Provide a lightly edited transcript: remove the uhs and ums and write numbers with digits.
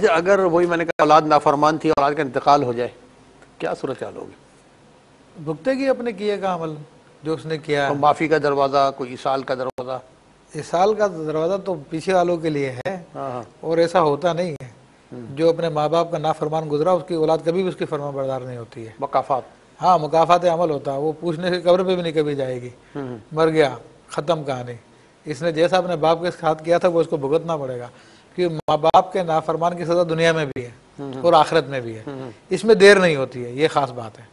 अच्छा, अगर वही मैंने कहा औलाद नाफरमान थी, औलाद का इंतकाल हो जाए, क्या सूरत हाल होगी? भुगतेगी अपने किए का अमल जो उसने किया। तो माफ़ी का दरवाज़ा, कोई इसाल का दरवाज़ा? इस साल का दरवाज़ा तो पीछे वालों के लिए है, हाँ हाँ। और ऐसा होता नहीं है। जो अपने माँ बाप का नाफरमान गुजरा उसकी औलाद कभी भी उसकी फरमाबरदार नहीं होती है। मकाफात। हाँ, मुकाफात अमल होता है, वो पूछने से कब्र पे भी नहीं कभी जाएगी। मर गया, ख़त्म कहानी। इसने जैसा अपने बाप के साथ किया था वो इसको भुगतना पड़ेगा, क्योंकि माँ बाप के नाफरमान की सज़ा दुनिया में भी है और आखिरत में भी है। इसमें देर नहीं होती है, ये ख़ास बात है।